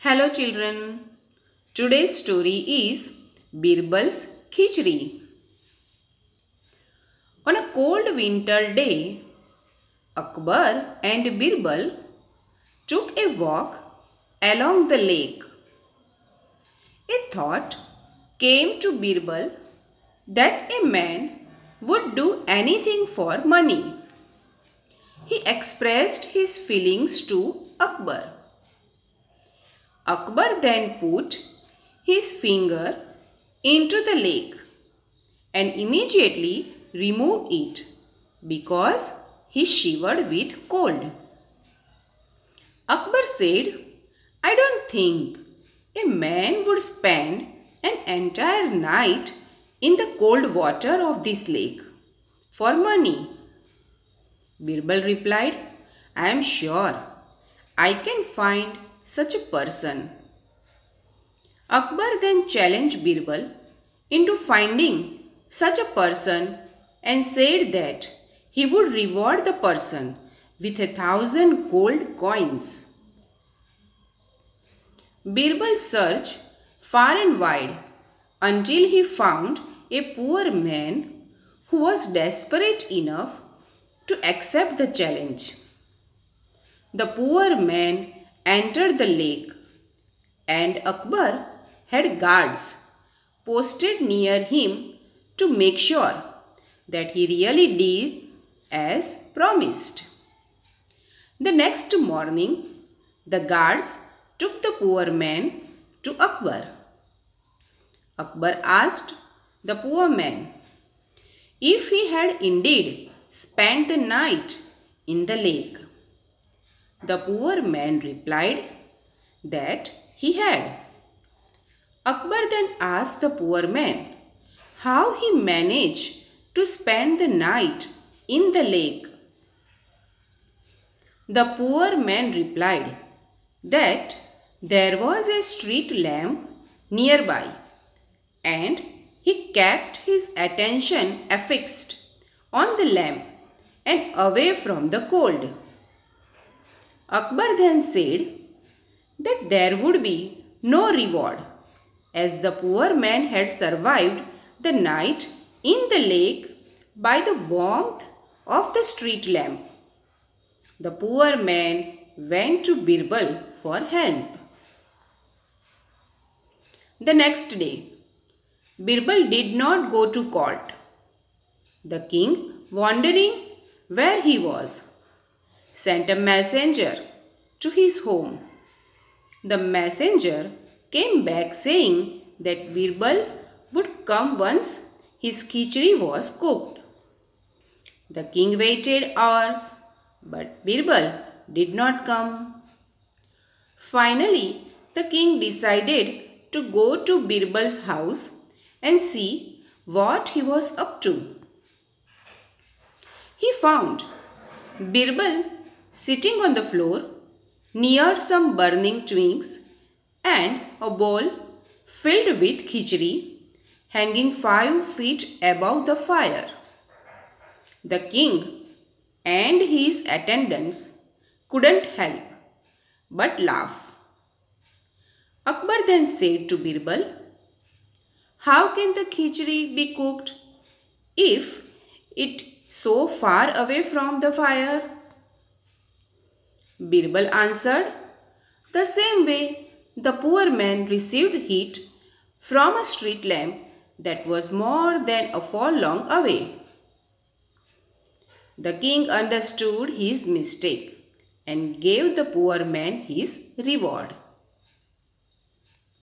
Hello children. Today's story is Birbal's Khichdi. On a cold winter day, Akbar and Birbal took a walk along the lake. A thought came to Birbal that a man would do anything for money. He expressed his feelings to Akbar. Akbar then put his finger into the lake and immediately removed it because he shivered with cold. Akbar said, "I don't think a man would spend an entire night in the cold water of this lake for money." Birbal replied, "I am sure I can find such a person." Akbar then challenged Birbal into finding such a person and said that he would reward the person with 1,000 gold coins. Birbal searched far and wide until he found a poor man who was desperate enough to accept the challenge. The poor man entered the lake, and Akbar had guards posted near him to make sure that he really did as promised. The next morning, the guards took the poor man to Akbar. Akbar asked the poor man if he had indeed spent the night in the lake. The poor man replied that he had. Akbar then asked the poor man how he managed to spend the night in the lake. The poor man replied that there was a street lamp nearby and he kept his attention affixed on the lamp and away from the cold. Akbar then said that there would be no reward as the poor man had survived the night in the lake by the warmth of the street lamp. The poor man went to Birbal for help. The next day, Birbal did not go to court. The king, wondering where he was, sent a messenger to his home. The messenger came back saying that Birbal would come once his khichdi was cooked. The king waited hours, but Birbal did not come. Finally, the king decided to go to Birbal's house and see what he was up to. He found Birbal sitting on the floor near some burning twigs and a bowl filled with khichdi hanging 5 feet above the fire. The king and his attendants couldn't help but laugh. Akbar then said to Birbal, "How can the khichdi be cooked if it so far away from the fire?" Birbal answered, "The same way the poor man received heat from a street lamp that was more than a furlong away." The king understood his mistake and gave the poor man his reward.